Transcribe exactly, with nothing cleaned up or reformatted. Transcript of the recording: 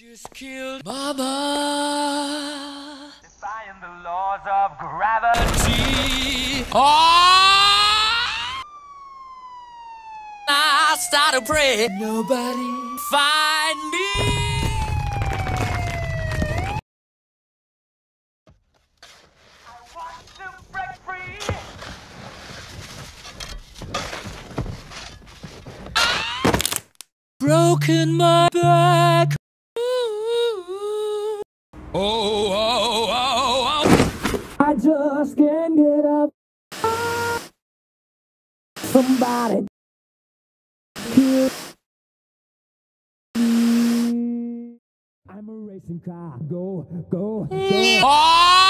Just killed Mama, defying the laws of gravity. Oh, I started praying, nobody find me. I want to break free. Broken my back. Oh, oh, oh, oh. I just can't get up. Somebody kill me. I'm a racing car. Go, go, go. Oh!